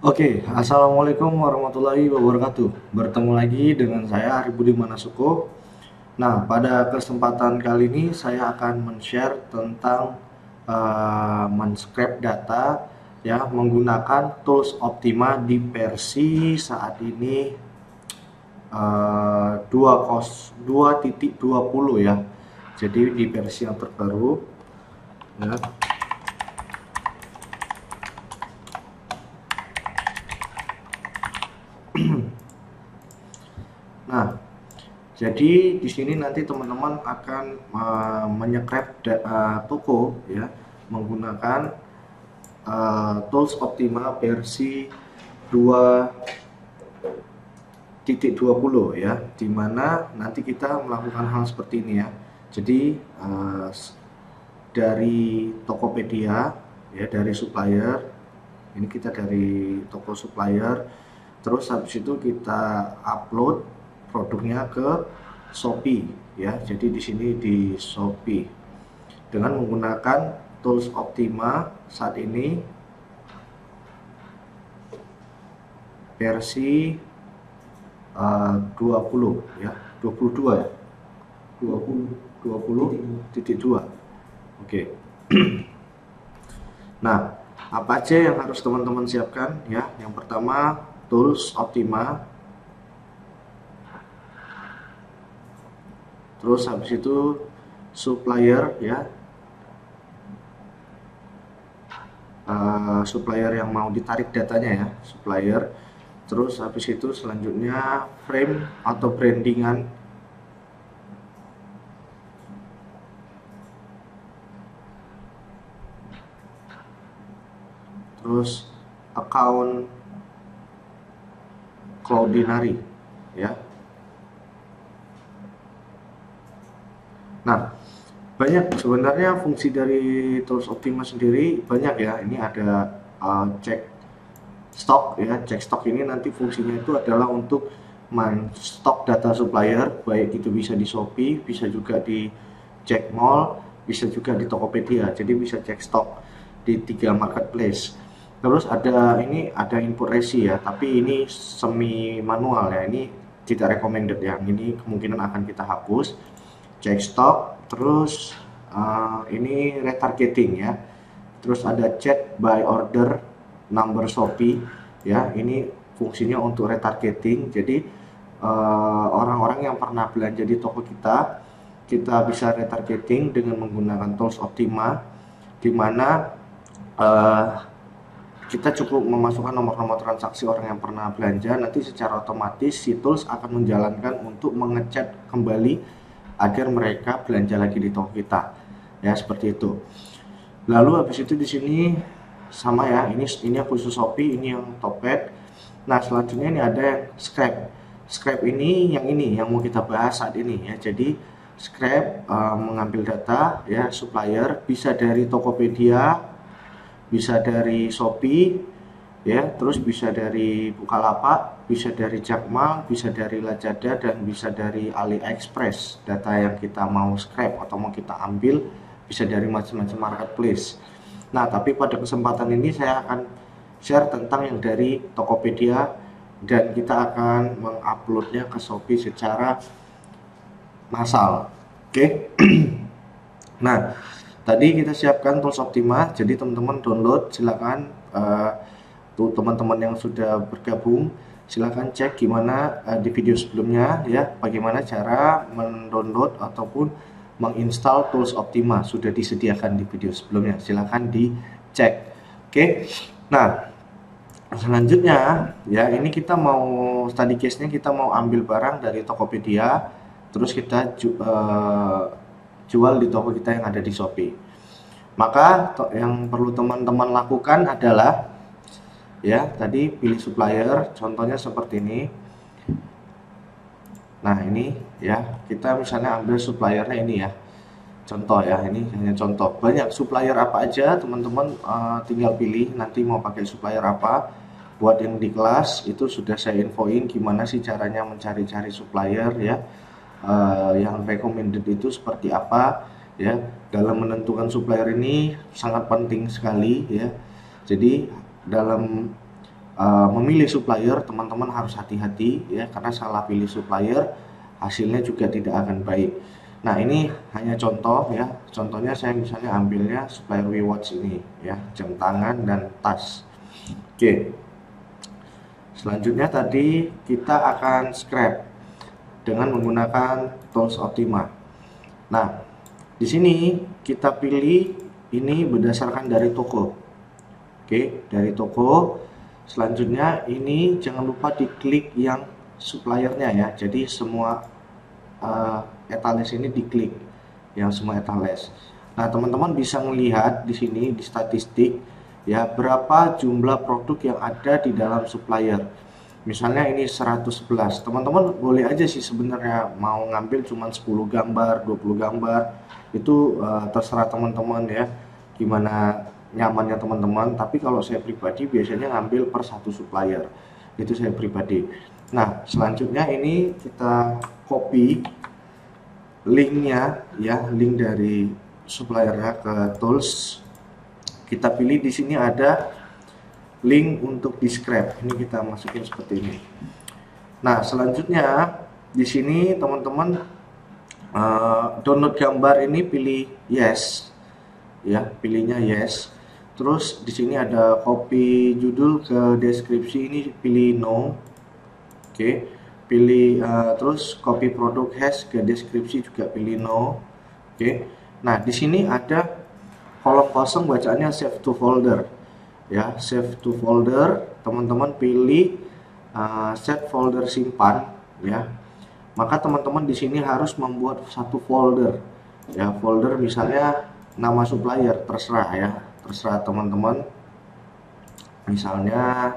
Oke, Assalamualaikum warahmatullahi wabarakatuh. Bertemu lagi dengan saya Arif Budi Manasuko. Nah, pada kesempatan kali ini saya akan men-share tentang men-scrap data ya menggunakan tools Optima di versi saat ini 2.20 ya. Jadi di versi yang terbaru ya. Nah, jadi di sini nanti teman-teman akan menyekrep toko ya menggunakan tools Optima versi 2.20 ya, dimana nanti kita melakukan hal seperti ini ya. Jadi dari Tokopedia ya, dari supplier ini, kita dari toko supplier, terus habis itu kita upload produknya ke Shopee ya. Jadi di sini di Shopee dengan menggunakan tools Optima saat ini versi 20 ya, 22 ya, 20.2. Oke. Nah, apa aja yang harus teman-teman siapkan ya? Yang pertama tools Optima, terus habis itu supplier ya, supplier yang mau ditarik datanya ya, supplier. Terus habis itu selanjutnya frame atau brandingan, terus account Cloudinary ya. Nah, banyak sebenarnya fungsi dari tools Optima sendiri, banyak ya. Ini ada cek stok ya. Cek stok ini nanti fungsinya itu adalah untuk stok data supplier, baik itu bisa di Shopee, bisa juga di Jack Mall, bisa juga di Tokopedia. Jadi bisa cek stok di 3 marketplace. Terus ada input resi ya, tapi ini semi manual ya. Ini tidak recommended ya. Ini kemungkinan akan kita hapus. Cek stok, terus ini retargeting ya. Terus ada chat by order number Shopee ya. Ini fungsinya untuk retargeting. Jadi orang-orang yang pernah belanja di toko kita bisa retargeting dengan menggunakan tools Optima, di mana kita cukup memasukkan nomor-nomor transaksi orang yang pernah belanja. Nanti secara otomatis si tools akan menjalankan untuk mengecek kembali agar mereka belanja lagi di toko kita ya, seperti itu. Lalu habis itu di sini sama ya, ini khusus Shopee, ini yang Topet. Nah, selanjutnya ini ada yang scrap ini yang mau kita bahas saat ini ya. Jadi scrap mengambil data ya supplier, bisa dari Tokopedia, bisa dari Shopee ya, terus bisa dari Bukalapak, bisa dari Jakmall, bisa dari Lazada, dan bisa dari AliExpress. Data yang kita mau scrap atau mau kita ambil bisa dari macam-macam marketplace. Nah, tapi pada kesempatan ini saya akan share tentang yang dari Tokopedia, dan kita akan menguploadnya ke Shopee secara massal. Oke. Nah, tadi kita siapkan tools Optima, jadi teman-teman download, silakan. Tuh teman-teman yang sudah bergabung, silakan cek gimana di video sebelumnya ya, bagaimana cara mendownload ataupun menginstal tools Optima, sudah disediakan di video sebelumnya, silakan dicek. Oke. Nah, selanjutnya ya, ini kita mau study case-nya, kita mau ambil barang dari Tokopedia, terus kita jual di toko kita yang ada di Shopee. Maka yang perlu teman-teman lakukan adalah ya, tadi pilih supplier, contohnya seperti ini. Nah, ini ya, kita misalnya ambil suppliernya ini ya, contoh ya, ini hanya contoh. Banyak supplier apa aja teman-teman, tinggal pilih nanti mau pakai supplier apa. Buat yang di kelas itu sudah saya infoin gimana sih caranya mencari-cari supplier ya, yang recommended itu seperti apa ya. Dalam menentukan supplier ini sangat penting sekali ya. Jadi dalam memilih supplier, teman-teman harus hati-hati ya, karena salah pilih supplier hasilnya juga tidak akan baik. Nah, ini hanya contoh ya. Contohnya saya misalnya ambilnya supplier WeWatch ini ya, jam tangan dan tas. Oke. Selanjutnya tadi kita akan scrap dengan menggunakan tools Optima. Nah, di sini kita pilih ini berdasarkan dari toko. Oke, dari toko. Selanjutnya ini jangan lupa diklik yang suppliernya ya. Jadi semua etales ini diklik yang semua etales. Nah, teman-teman bisa melihat di sini di statistik ya, berapa jumlah produk yang ada di dalam supplier. Misalnya ini 111. Teman-teman boleh aja sih sebenarnya mau ngambil cuma 10 gambar, 20 gambar. Itu terserah teman-teman ya, gimana nyamannya teman-teman. Tapi kalau saya pribadi biasanya ngambil per satu supplier. Itu saya pribadi. Nah, selanjutnya ini kita copy linknya ya, link dari suppliernya ke tools. Kita pilih di sini ada link untuk di scrap. Ini kita masukin seperti ini. Nah, selanjutnya di sini teman-teman download gambar ini pilih yes ya, pilihnya yes. Terus di sini ada copy judul ke deskripsi, ini pilih no. Oke, pilih terus copy produk hash ke deskripsi juga pilih no. Oke. Nah, di sini ada kolom kosong bacaannya save to folder. Ya, save to folder, teman-teman pilih set folder simpan ya. Maka teman-teman di sini harus membuat satu folder. Ya, folder misalnya nama supplier, terserah ya. Terserah teman-teman. Misalnya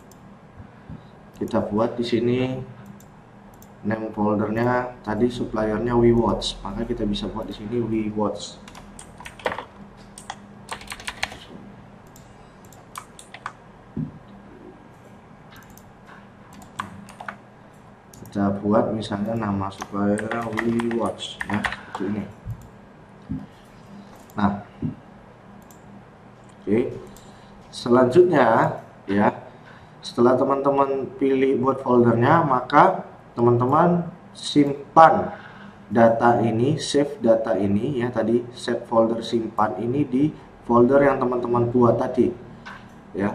kita buat di sini name foldernya tadi suppliernya WeWatch, maka kita bisa buat di sini WeWatch. Kita buat misalnya nama suppliernya WeWatch ya, seperti ini. Nah, oke. Selanjutnya ya, setelah teman-teman pilih buat foldernya, maka teman-teman simpan data ini, save data ini ya, tadi save folder simpan ini di folder yang teman-teman buat tadi ya.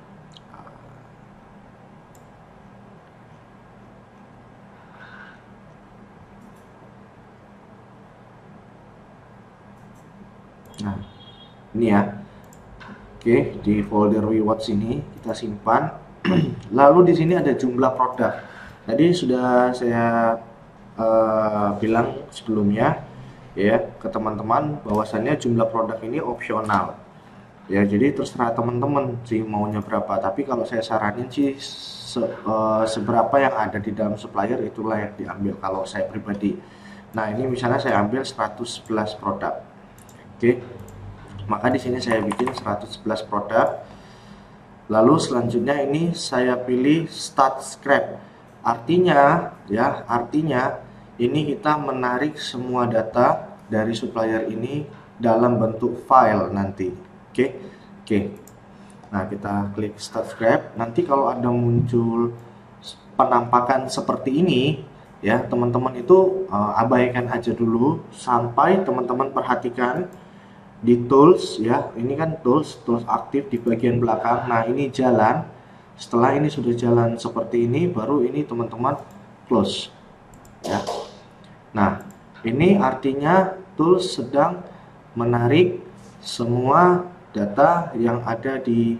Nah, ini ya. Oke, di folder WeWatch ini kita simpan. Lalu di sini ada jumlah produk. Tadi sudah saya bilang sebelumnya ya ke teman-teman bahwasannya jumlah produk ini opsional. Ya, jadi terserah teman-teman sih maunya berapa. Tapi kalau saya saranin sih seberapa yang ada di dalam supplier itulah yang diambil kalau saya pribadi. Nah, ini misalnya saya ambil 111 produk. Oke. Maka di sini saya bikin 111 produk. Lalu selanjutnya ini saya pilih start scrap. Artinya ya, artinya ini kita menarik semua data dari supplier ini dalam bentuk file nanti. Oke. Oke. Nah, kita klik start scrap. Nanti kalau ada muncul penampakan seperti ini ya, teman-teman itu abaikan aja dulu sampai teman-teman perhatikan di tools ya. Ini kan tools aktif di bagian belakang. Nah, ini jalan. Setelah ini sudah jalan seperti ini, baru ini teman-teman close ya. Nah, ini artinya tools sedang menarik semua data yang ada di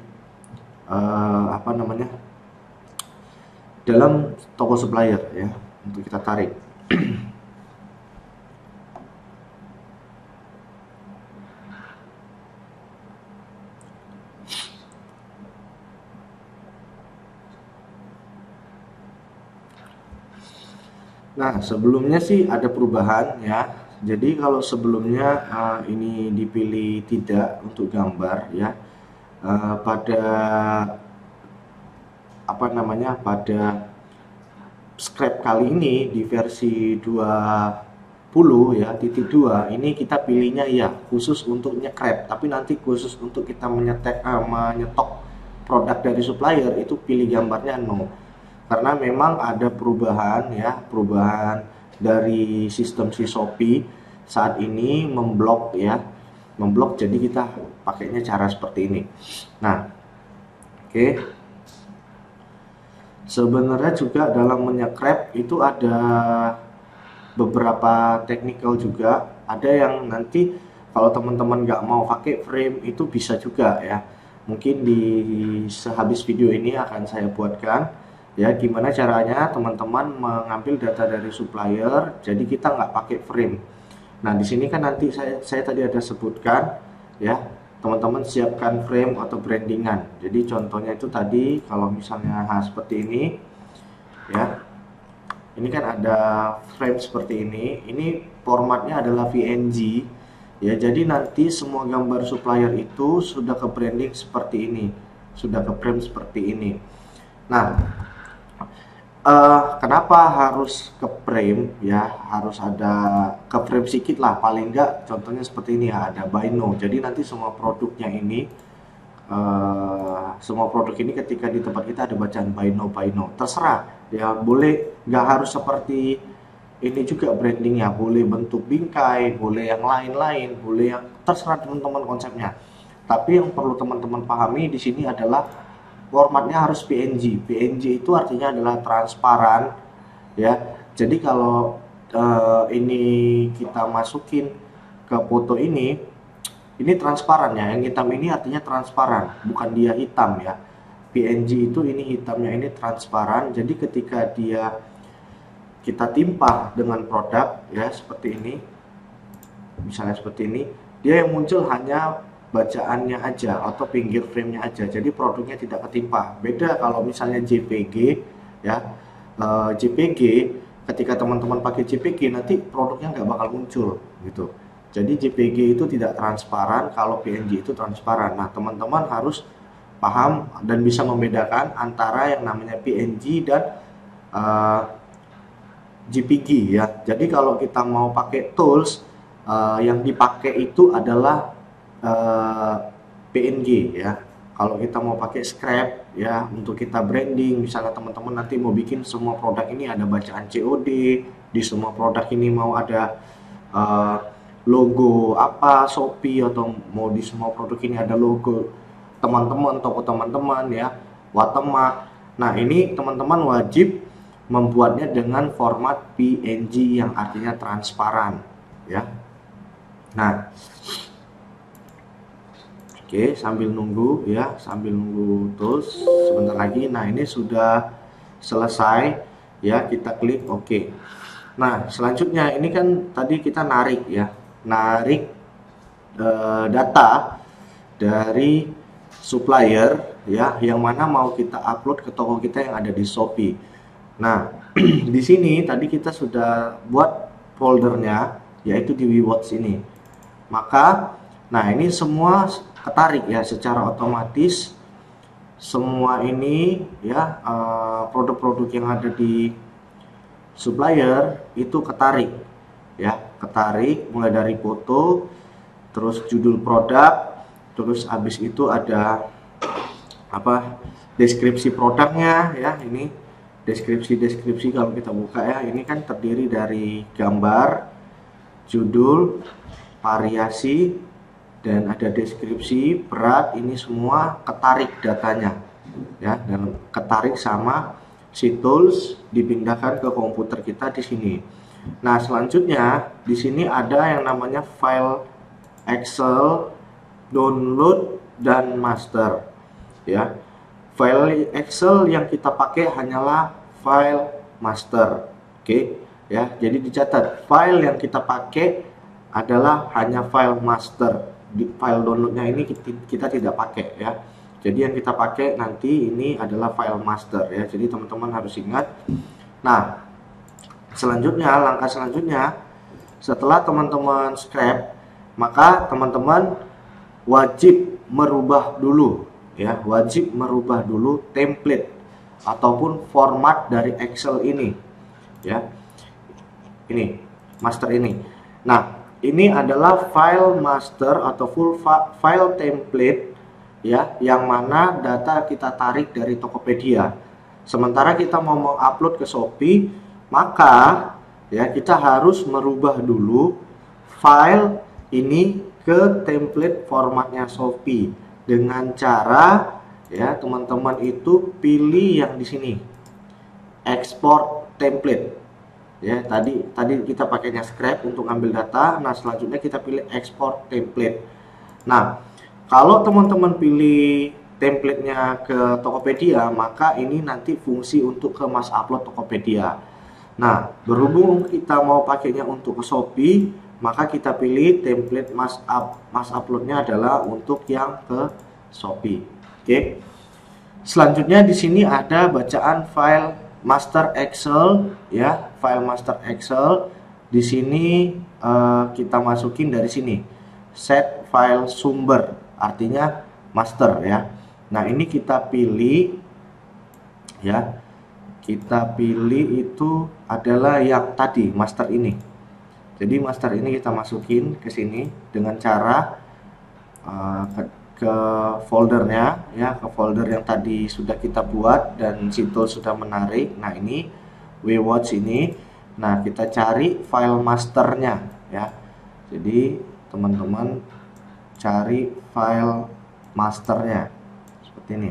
dalam toko supplier ya, untuk kita tarik. Nah, sebelumnya sih ada perubahan ya. Jadi kalau sebelumnya ini dipilih tidak untuk gambar ya, pada pada scrap kali ini di versi 20 ya, titik 2 ini kita pilihnya ya khusus untuk nyekrap, tapi nanti khusus untuk kita menyetok produk dari supplier itu pilih gambarnya no, karena memang ada perubahan ya, perubahan dari sistem si Shopee saat ini memblok ya, memblok, jadi kita pakainya cara seperti ini. Nah, oke. Sebenarnya juga dalam menyekrep itu ada beberapa technical juga. Ada yang nanti kalau teman-teman nggak mau pakai frame itu bisa juga ya. Mungkin di sehabis video ini akan saya buatkan ya gimana caranya teman-teman mengambil data dari supplier. Jadi kita nggak pakai frame. Nah di sini kan nanti saya tadi ada sebutkan ya, teman-teman siapkan frame atau brandingan. Jadi contohnya itu tadi kalau misalnya seperti ini ya, ini kan ada frame seperti ini formatnya adalah PNG ya, jadi nanti semua gambar supplier itu sudah ke branding seperti ini, sudah ke frame seperti ini. Nah kenapa harus ke frame ya, harus ada ke frame sedikit lah paling enggak. Contohnya seperti ini ya, ada Bino, jadi nanti semua produknya ini semua produk ini ketika di tempat kita ada bacaan Bino, terserah ya, boleh nggak harus seperti ini juga brandingnya, boleh bentuk bingkai, boleh yang lain-lain, boleh yang terserah teman-teman konsepnya. Tapi yang perlu teman-teman pahami di sini adalah formatnya harus PNG. PNG itu artinya adalah transparan ya. Jadi kalau ini kita masukin ke foto ini transparan ya. Yang hitam ini artinya transparan, bukan dia hitam ya. PNG itu ini hitamnya ini transparan. Jadi ketika kita timpa dengan produk ya seperti ini, misalnya seperti ini, dia yang muncul hanya bacaannya aja atau pinggir frame-nya aja, jadi produknya tidak ketimpa. Beda kalau misalnya JPG ya, JPG ketika teman-teman pakai JPG nanti produknya nggak bakal muncul gitu. Jadi JPG itu tidak transparan, kalau PNG itu transparan. Nah teman-teman harus paham dan bisa membedakan antara yang namanya PNG dan JPG ya. Jadi kalau kita mau pakai tools yang dipakai itu adalah PNG ya. Kalau kita mau pakai scrap ya untuk kita branding, misalnya teman-teman nanti mau bikin semua produk ini ada bacaan COD, di semua produk ini mau ada logo apa Shopee, atau mau di semua produk ini ada logo teman-teman, toko teman-teman ya, watermark. Nah ini teman-teman wajib membuatnya dengan format PNG yang artinya transparan ya. Nah oke, sambil nunggu ya, sambil nunggu tools sebentar lagi. Nah ini sudah selesai ya, kita klik oke. Nah selanjutnya ini kan tadi kita narik ya, narik data dari supplier ya, yang mana mau kita upload ke toko kita yang ada di Shopee. Nah di sini tadi kita sudah buat foldernya yaitu di WeWatch ini. Maka nah ini semua ketarik ya secara otomatis, semua ini ya produk-produk yang ada di supplier itu ketarik ya, ketarik mulai dari foto, terus judul produk, terus habis itu ada apa, deskripsi produknya ya. Ini deskripsi kalau kita buka ya, ini kan terdiri dari gambar, judul, variasi, dan ada deskripsi, berat. Ini semua ketarik datanya ya, dan ketarik sama si tools, dipindahkan ke komputer kita di sini. Nah selanjutnya di sini ada yang namanya file Excel, download, dan master ya. File Excel yang kita pakai hanyalah file master, oke ya. Jadi dicatat, file yang kita pakai adalah hanya file master. Di file downloadnya ini kita tidak pakai ya. Jadi yang kita pakai nanti ini adalah file master ya. Jadi teman-teman harus ingat. Nah selanjutnya, langkah selanjutnya setelah teman-teman scrap, maka teman-teman wajib merubah dulu ya, wajib merubah dulu template ataupun format dari Excel ini ya. Ini master ini. Nah ini adalah file master atau full file template ya, yang mana data kita tarik dari Tokopedia. Sementara kita mau mengupload ke Shopee, maka ya kita harus merubah dulu file ini ke template formatnya Shopee dengan cara ya teman-teman itu pilih yang di sini, export template. Ya, tadi kita pakainya Scrap untuk ambil data. Nah, selanjutnya kita pilih export template. Nah, kalau teman-teman pilih templatenya ke Tokopedia, maka ini nanti fungsi untuk ke Mas Upload Tokopedia. Nah, berhubung kita mau pakainya untuk ke Shopee, maka kita pilih template Mas Uploadnya adalah untuk yang ke Shopee. Oke. Selanjutnya di sini ada bacaan file master Excel, ya, file master Excel. Di sini kita masukin dari sini, set file sumber, artinya master ya. Nah, ini kita pilih ya, kita pilih itu adalah yang tadi, master ini. Jadi master ini kita masukin ke sini dengan cara ke foldernya ya, ke folder yang tadi sudah kita buat dan situ sudah menarik. Nah, ini WeWatch ini. Nah, kita cari file masternya ya. Jadi teman-teman cari file masternya seperti ini.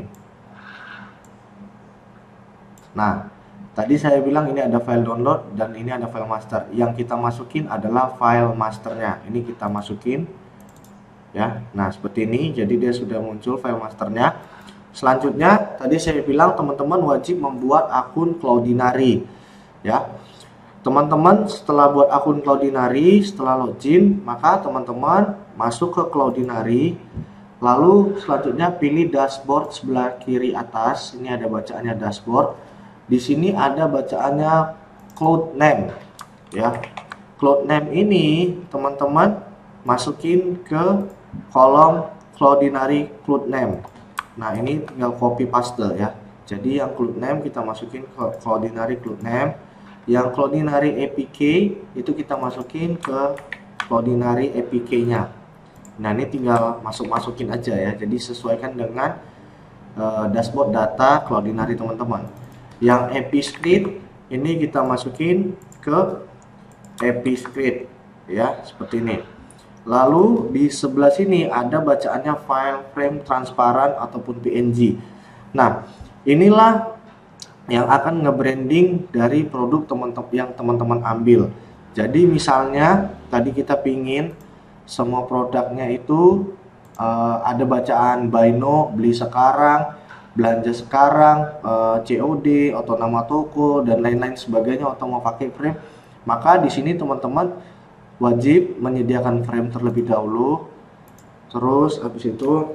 Nah, tadi saya bilang ini ada file download dan ini ada file master. Yang kita masukin adalah file masternya. Ini kita masukin ya. Nah, seperti ini. Jadi dia sudah muncul file masternya. Selanjutnya tadi saya bilang teman-teman wajib membuat akun Cloudinary ya. Teman-teman setelah buat akun Cloudinary, setelah login, maka teman-teman masuk ke Cloudinary. Lalu selanjutnya pilih dashboard sebelah kiri atas. Ini ada bacaannya dashboard. Di sini ada bacaannya cloud name ya. Cloud name ini teman-teman masukin ke kolom Cloudinary cloud name. Nah, ini tinggal copy paste ya. Jadi yang cloud name kita masukin ke Cloudinary cloud name. Yang Cloudinary APK itu kita masukin ke Cloudinary APK-nya. Nah, ini tinggal masukin aja ya. Jadi sesuaikan dengan dashboard data Cloudinary teman-teman. Yang APScript ini kita masukin ke APScript ya, seperti ini. Lalu di sebelah sini ada bacaannya file frame transparan ataupun PNG. Nah, inilah yang akan nge-branding dari produk yang teman-teman ambil. Jadi misalnya tadi kita pingin semua produknya itu ada bacaan buy now, beli sekarang, belanja sekarang, COD atau nama toko dan lain-lain sebagainya, atau mau pakai frame, maka di sini teman-teman wajib menyediakan frame terlebih dahulu. Terus habis itu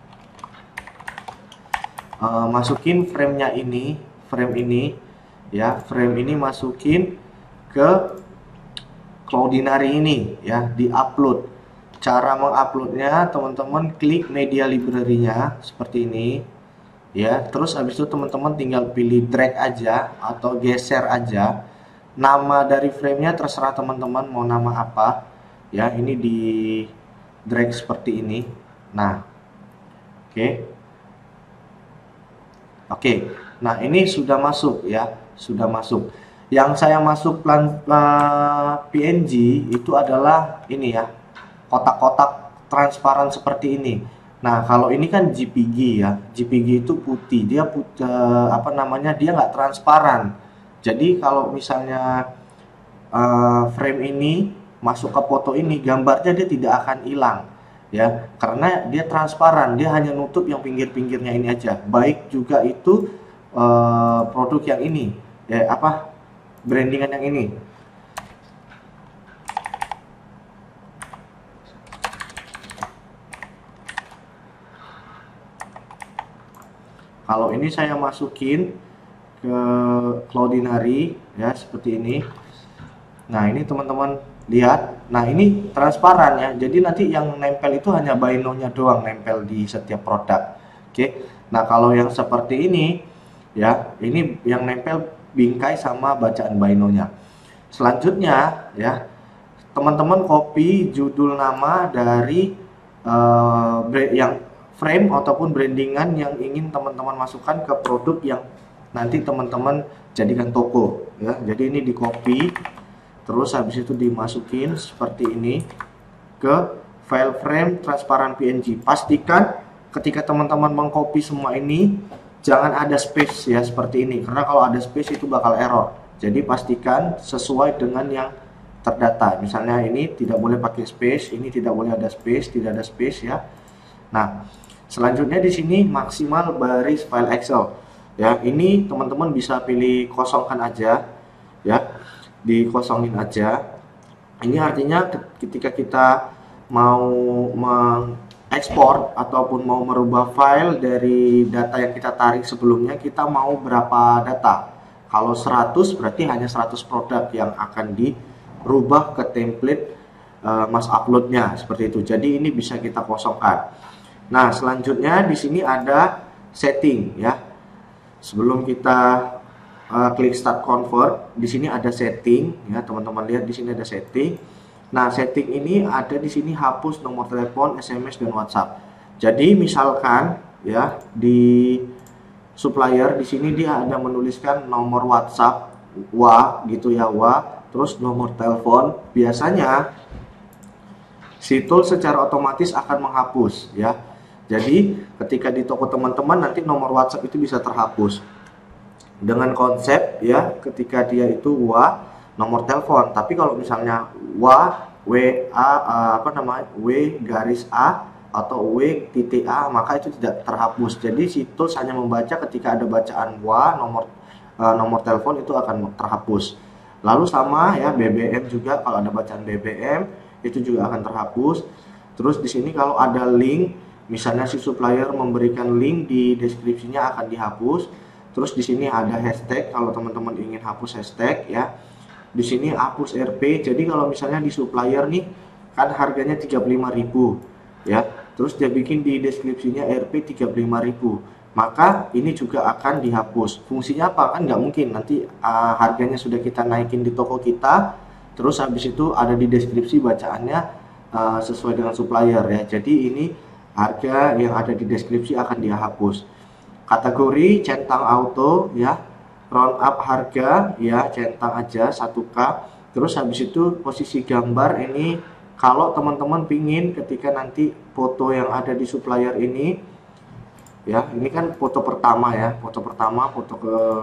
masukin frame-nya ini, ya, frame ini masukin ke Cloudinary ini ya, di-upload. Cara menguploadnya teman-teman klik media library-nya seperti ini ya. Terus habis itu teman-teman tinggal pilih drag aja atau geser aja. Nama dari frame-nya terserah teman-teman mau nama apa ya. Ini di drag seperti ini. Nah, oke. Nah, ini sudah masuk ya, sudah masuk. Yang saya masuk PNG itu adalah ini ya, kotak-kotak transparan seperti ini. Nah, kalau ini kan JPG ya, JPG itu putih, dia dia nggak transparan. Jadi kalau misalnya frame ini masuk ke foto ini, gambarnya dia tidak akan hilang ya, karena dia transparan, dia hanya nutup yang pinggir-pinggirnya ini aja. Baik juga itu produk yang ini ya, brandingan yang ini. Kalau ini saya masukin ke Cloudinary ya, seperti ini. Nah, ini teman-teman lihat. Nah, ini transparan ya. Jadi nanti yang nempel itu hanya buy now-nya doang, nempel di setiap produk. Oke. Nah, kalau yang seperti ini ya, ini yang nempel bingkai sama bacaan buy now-nya. Selanjutnya ya, teman-teman copy judul nama dari yang frame ataupun brandingan yang ingin teman-teman masukkan ke produk yang nanti teman-teman jadikan toko ya. Jadi ini di copy, terus habis itu dimasukin seperti ini ke file frame transparan PNG. Pastikan ketika teman-teman mengcopy semua ini jangan ada space ya seperti ini, karena kalau ada space itu bakal error. Jadi pastikan sesuai dengan yang terdata. Misalnya ini tidak boleh pakai space, ini tidak boleh ada space, tidak ada space ya. Nah, selanjutnya di sini maksimal baris file Excel. Ya, ini teman-teman bisa pilih kosongkan aja ya. Dikosongin aja. Ini artinya ketika kita mau mengekspor ataupun mau merubah file dari data yang kita tarik sebelumnya, kita mau berapa data. Kalau 100 berarti hanya 100 produk yang akan dirubah ke template mas uploadnya seperti itu. Jadi ini bisa kita kosongkan. Nah, selanjutnya di sini ada setting ya. Sebelum kita klik start convert, di sini ada setting ya, teman-teman lihat di sini ada setting. Nah, setting ini ada di sini hapus nomor telepon, SMS dan WhatsApp. Jadi misalkan ya di supplier di sini dia ada menuliskan nomor WhatsApp WA gitu ya, WA, terus nomor telepon. Biasanya si tool secara otomatis akan menghapus ya. Jadi ketika di toko teman-teman nanti nomor WhatsApp itu bisa terhapus dengan konsep ya, ketika dia itu WA nomor telepon. Tapi kalau misalnya WA W garis A atau W.A, maka itu tidak terhapus. Jadi si tools hanya membaca ketika ada bacaan WA nomor telepon itu akan terhapus. Lalu sama ya BBM juga, kalau ada bacaan BBM itu juga akan terhapus. Terus di sini kalau ada link, misalnya si supplier memberikan link di deskripsinya akan dihapus. Terus di sini ada hashtag, kalau teman-teman ingin hapus hashtag ya. Di sini hapus RP. Jadi kalau misalnya di supplier nih kan harganya 35.000 ya. Terus dia bikin di deskripsinya RP 35.000. Maka ini juga akan dihapus. Fungsinya apa? Kan nggak mungkin nanti harganya sudah kita naikin di toko kita, terus habis itu ada di deskripsi bacaannya sesuai dengan supplier ya. Jadi ini harga yang ada di deskripsi akan dihapus. Kategori centang auto ya, round up harga ya, centang aja 1K. Terus habis itu posisi gambar ini, kalau teman-teman pingin ketika nanti foto yang ada di supplier ini ya, ini kan foto pertama ya, foto pertama, foto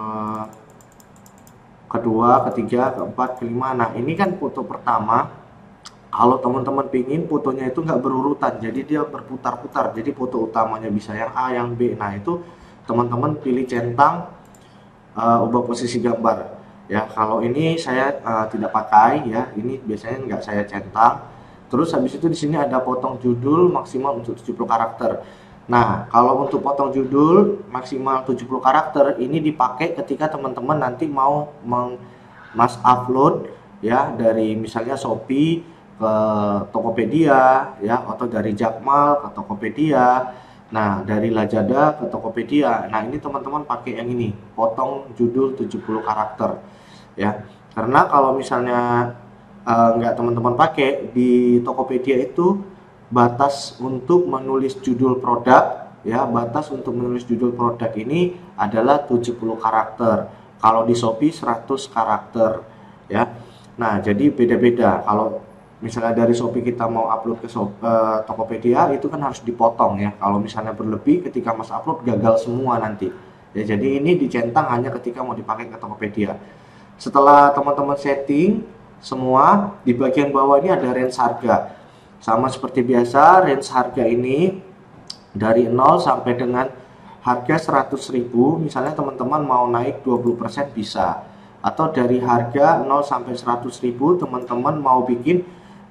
kedua, ketiga, keempat, kelima. Nah ini kan foto pertama. Kalau teman-teman pingin fotonya itu nggak berurutan, jadi dia berputar-putar, jadi foto utamanya bisa yang A, yang B. Nah itu teman-teman pilih centang, ubah posisi gambar ya. Kalau ini saya tidak pakai ya, ini biasanya nggak saya centang. Terus habis itu di sini ada potong judul maksimal untuk 70 karakter. Nah, kalau untuk potong judul maksimal 70 karakter ini dipakai ketika teman-teman nanti mau mas upload ya, dari misalnya Shopee ke Tokopedia ya, atau dari Jakmal ke Tokopedia. Nah, dari Lazada ke Tokopedia. Nah, ini teman-teman pakai yang ini, potong judul 70 karakter ya. Karena kalau misalnya nggak teman-teman pakai, di Tokopedia itu batas untuk menulis judul produk ya, batas untuk menulis judul produk ini adalah 70 karakter. Kalau di Shopee 100 karakter ya. Nah, jadi beda-beda. Kalau misalnya dari Shopee kita mau upload ke Tokopedia, itu kan harus dipotong ya. Kalau misalnya berlebih ketika mas upload gagal semua nanti. Ya, jadi ini dicentang hanya ketika mau dipakai ke Tokopedia. Setelah teman-teman setting semua, di bagian bawah ini ada range harga. Sama seperti biasa, range harga ini dari 0 sampai dengan harga 100.000. Misalnya teman-teman mau naik 20% bisa. Atau dari harga 0 sampai 100.000 teman-teman mau bikin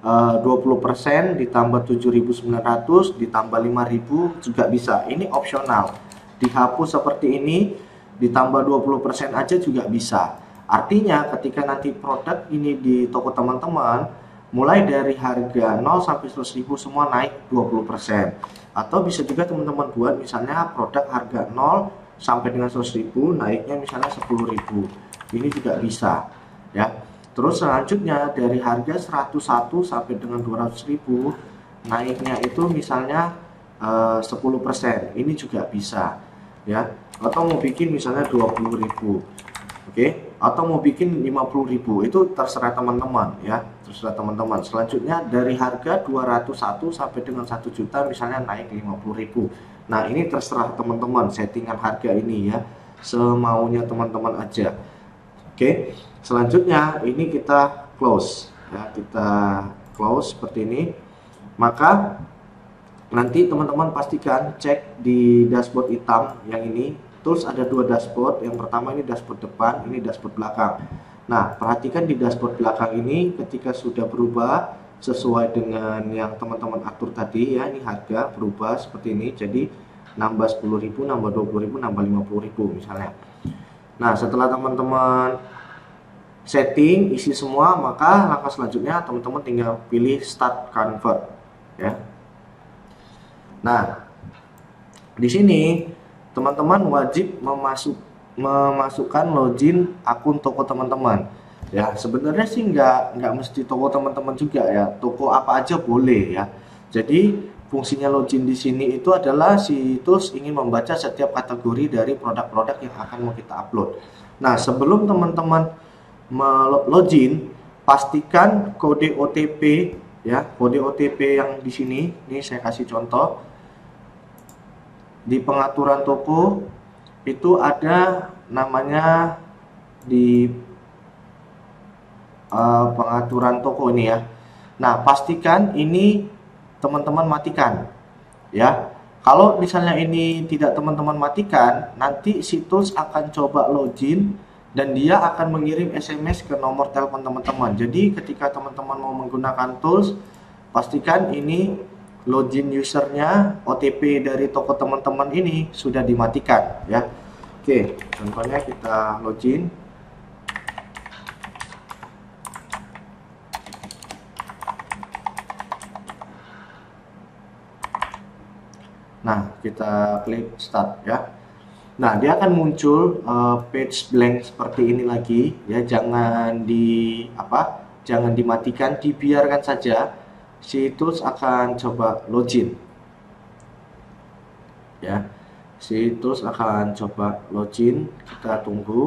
20% ditambah 7.900 ditambah 5.000 juga bisa. Ini opsional. Dihapus seperti ini ditambah 20% aja juga bisa. Artinya ketika nanti produk ini di toko teman-teman, mulai dari harga 0 sampai 100.000 semua naik 20%. Atau bisa juga teman-teman buat misalnya produk harga 0 sampai dengan 100.000 naiknya misalnya 10.000. Ini juga bisa ya. Terus selanjutnya dari harga 101 sampai dengan 200.000 naiknya itu misalnya 10%, ini juga bisa ya. Atau mau bikin misalnya 20.000, oke, atau mau bikin 50.000, itu terserah teman-teman ya, terserah teman-teman. Selanjutnya dari harga 201 sampai dengan 1 juta misalnya naik 50.000. Nah, ini terserah teman-teman settingan harga ini ya, semaunya teman-teman aja. Oke, selanjutnya ini kita close ya, kita close seperti ini. Maka nanti teman-teman pastikan cek di dashboard hitam yang ini. Tools ada 2 dashboard, yang pertama ini dashboard depan, ini dashboard belakang. Nah, perhatikan di dashboard belakang ini ketika sudah berubah sesuai dengan yang teman-teman atur tadi ya, ini harga berubah seperti ini, jadi nambah 10.000, nambah 20.000, nambah 50.000 misalnya. Nah, setelah teman-teman setting isi semua, maka langkah selanjutnya teman-teman tinggal pilih start convert ya. Nah, di sini teman-teman wajib memasukkan login akun toko teman-teman ya. Sebenarnya sih nggak mesti toko teman-teman juga ya, toko apa aja boleh ya. Jadi fungsinya login di sini itu adalah si tools ingin membaca setiap kategori dari produk-produk yang akan mau kita upload. Nah, sebelum teman-teman login, pastikan kode OTP ya, kode OTP yang di sini. Ini saya kasih contoh. Di pengaturan toko itu ada namanya di pengaturan toko ini ya. Nah, pastikan ini teman-teman matikan ya. Kalau misalnya ini tidak teman-teman matikan, nanti si tools akan coba login dan dia akan mengirim SMS ke nomor telepon teman-teman. Jadi ketika teman-teman mau menggunakan tools, pastikan ini login usernya, OTP dari toko teman-teman ini sudah dimatikan ya. Oke, contohnya kita login. Nah, kita klik start ya. Nah, dia akan muncul page blank seperti ini lagi ya. Jangan jangan dimatikan, dibiarkan saja. Si tools akan coba login ya. Si tools akan coba login, kita tunggu.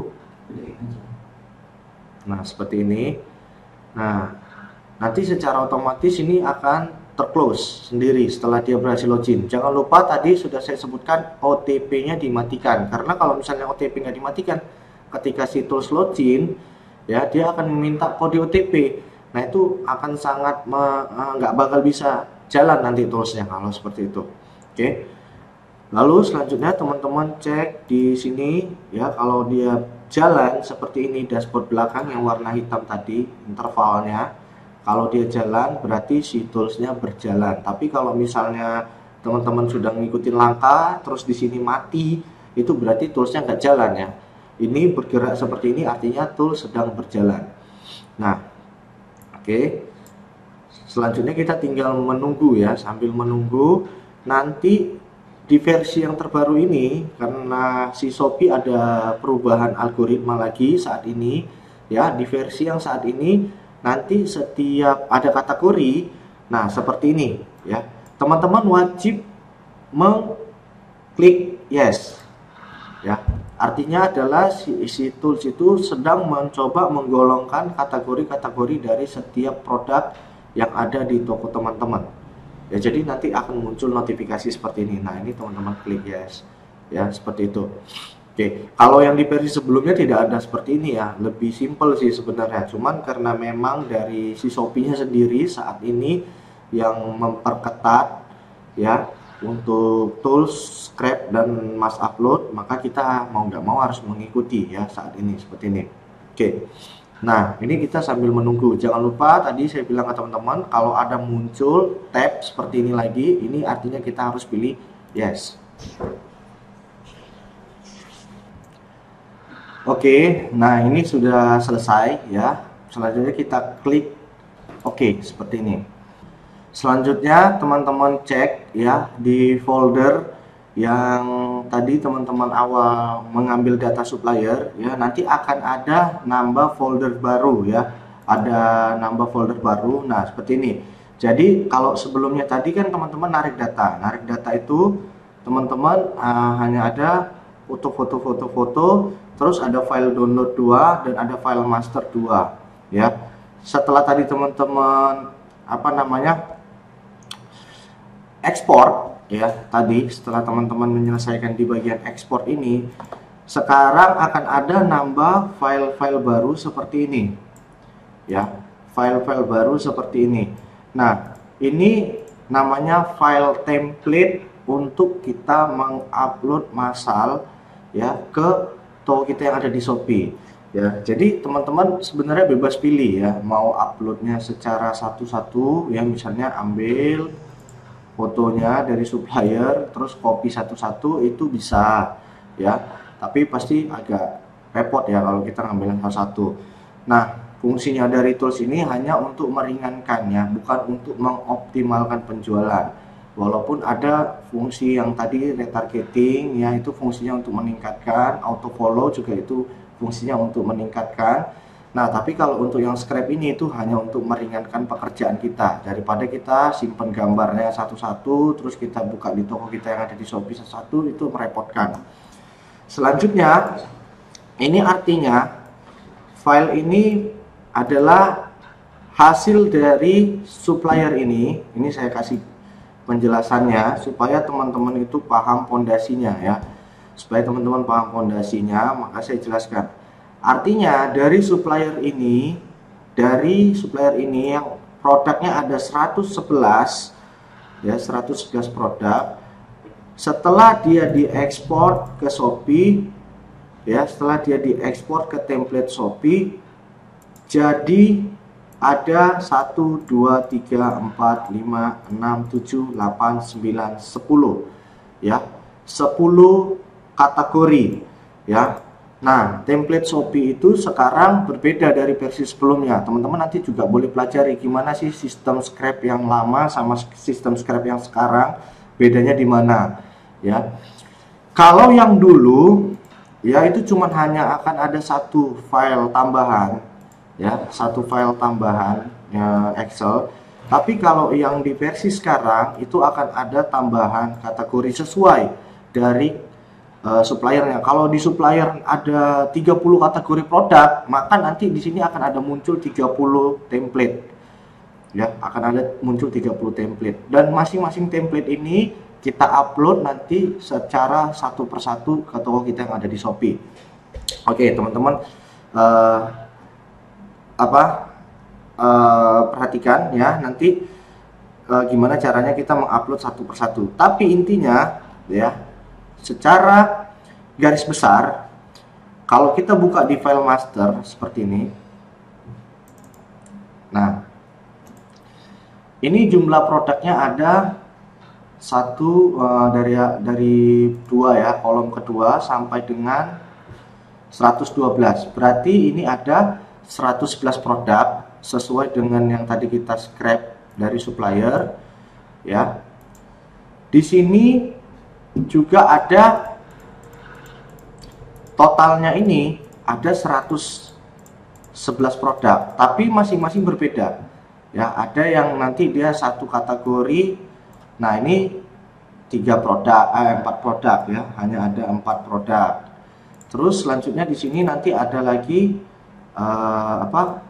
Nah, seperti ini. Nah, nanti secara otomatis ini akan terclose sendiri setelah dia berhasil login. Jangan lupa tadi sudah saya sebutkan OTP-nya dimatikan, karena kalau misalnya OTP nggak dimatikan, ketika si tools login ya, dia akan meminta kode OTP. Nah, itu akan sangat nggak bakal bisa jalan nanti toolsnya kalau seperti itu. Oke. Lalu selanjutnya teman-teman cek di sini ya, kalau dia jalan seperti ini dashboard belakang yang warna hitam tadi intervalnya. Kalau dia jalan berarti si toolsnya berjalan. Tapi kalau misalnya teman-teman sudah ngikutin langkah terus di sini mati, itu berarti toolsnya nggak jalan ya. Ini bergerak seperti ini artinya tools sedang berjalan. Nah, oke, selanjutnya kita tinggal menunggu ya. Sambil menunggu, nanti di versi yang terbaru ini, karena si Shopee ada perubahan algoritma lagi saat ini ya. Di versi yang saat ini, nanti setiap ada kategori, nah seperti ini ya, teman-teman wajib mengklik yes ya. Artinya adalah si tools itu sedang mencoba menggolongkan kategori-kategori dari setiap produk yang ada di toko teman-teman ya. Jadi nanti akan muncul notifikasi seperti ini. Nah, ini teman-teman klik yes ya, seperti itu. Oke, kalau yang di versi sebelumnya tidak ada seperti ini ya, lebih simple sih sebenarnya. Cuman karena memang dari si Shopee-nya sendiri saat ini yang memperketat ya untuk tools, scrap, dan mass upload, maka kita mau nggak mau harus mengikuti ya saat ini seperti ini. Oke, nah ini kita sambil menunggu. Jangan lupa tadi saya bilang ke teman-teman, kalau ada muncul tab seperti ini lagi, ini artinya kita harus pilih yes. Oke, nah ini sudah selesai ya. Selanjutnya kita klik oke, seperti ini. Selanjutnya teman-teman cek ya di folder yang tadi teman-teman awal mengambil data supplier ya, nanti akan ada nambah folder baru ya. Ada nambah folder baru. Nah, seperti ini. Jadi kalau sebelumnya tadi kan teman-teman narik data itu teman-teman hanya ada foto, terus ada file download 2 dan ada file master 2 ya. Setelah tadi teman-teman ekspor ya, tadi setelah teman-teman menyelesaikan di bagian ekspor ini, sekarang akan ada nambah file-file baru seperti ini ya, file-file baru seperti ini. Nah, ini namanya file template untuk kita mengupload massal ya ke toko kita yang ada di Shopee ya. Jadi teman-teman sebenarnya bebas pilih ya, mau uploadnya secara satu-satu ya, misalnya ambil fotonya dari supplier terus copy satu-satu itu bisa ya, tapi pasti agak repot ya kalau kita ngambil satu-satu. Nah, fungsinya dari tools ini hanya untuk meringankannya, bukan untuk mengoptimalkan penjualan. Walaupun ada fungsi yang tadi retargeting ya, itu fungsinya untuk meningkatkan, auto follow juga itu fungsinya untuk meningkatkan. Nah, tapi kalau untuk yang scrap ini itu hanya untuk meringankan pekerjaan kita, daripada kita simpan gambarnya satu-satu terus kita buka di toko kita yang ada di Shopee satu-satu, itu merepotkan. Selanjutnya, ini artinya file ini adalah hasil dari supplier ini saya kasih penjelasannya supaya teman-teman itu paham fondasinya ya. Supaya teman-teman paham fondasinya, maka saya jelaskan. Artinya dari supplier ini yang produknya ada 111 ya, 111 produk. Setelah dia diekspor ke Shopee ya, setelah dia diekspor ke template Shopee, jadi ada 1 2 3 4 5 6 7 8 9 10 ya, 10 kategori ya. Nah, template Shopee itu sekarang berbeda dari versi sebelumnya. Teman-teman nanti juga boleh pelajari gimana sih sistem scrap yang lama sama sistem scrap yang sekarang, bedanya di mana ya. Kalau yang dulu ya itu cuma hanya akan ada satu file tambahan ya, satu file tambahan ya, Excel. Tapi kalau yang di versi sekarang itu akan ada tambahan kategori sesuai dari suppliernya. Kalau di supplier ada 30 kategori produk, maka nanti di sini akan ada muncul 30 template. Ya, akan ada muncul 30 template. Dan masing-masing template ini kita upload nanti secara satu persatu ke toko kita yang ada di Shopee. Oke, teman-teman perhatikan ya, nanti gimana caranya kita mengupload satu persatu. Tapi intinya ya, secara garis besar, kalau kita buka di file master seperti ini, nah ini jumlah produknya ada satu dari dua ya, kolom kedua sampai dengan 112. Berarti ini ada 111 produk sesuai dengan yang tadi kita scrap dari supplier ya. Di sini juga ada totalnya, ini ada 111 produk, tapi masing-masing berbeda ya. Ada yang nanti dia satu kategori, nah ini 4 produk ya, hanya ada 4 produk. Terus selanjutnya di sini nanti ada lagi 3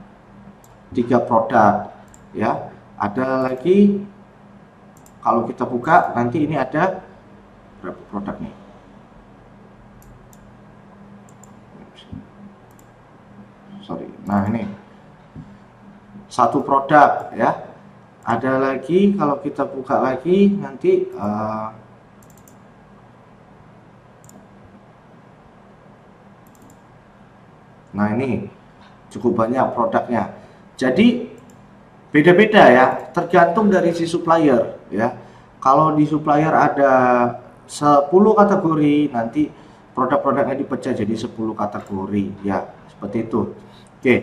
produk ya. Ada lagi, kalau kita buka nanti ini ada berapa produk nih? Nah ini 1 produk ya. Ada lagi, kalau kita buka lagi nanti nah ini cukup banyak produknya. Jadi beda-beda ya, tergantung dari si supplier ya. Kalau di supplier ada 10 kategori, nanti produk-produknya dipecah jadi 10 kategori ya, seperti itu. Oke.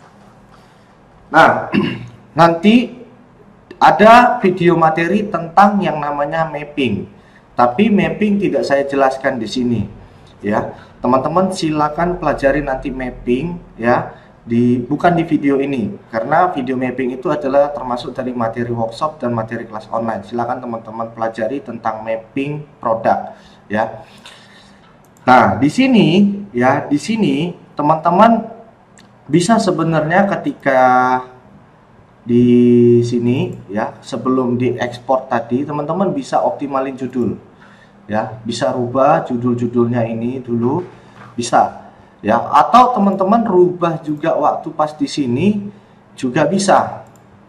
Nah, nanti ada video materi tentang yang namanya mapping. Tapi mapping tidak saya jelaskan di sini ya. Teman-teman silakan pelajari nanti mapping ya. bukan di video ini, karena video mapping itu adalah termasuk dari materi workshop dan materi kelas online. Silakan teman-teman pelajari tentang mapping produk ya. Nah, di sini teman-teman bisa sebenarnya ketika di sini ya, sebelum diekspor tadi, teman-teman bisa optimalin judul ya, bisa rubah judul-judulnya ini dulu, bisa ya, atau teman-teman rubah juga waktu pas di sini juga bisa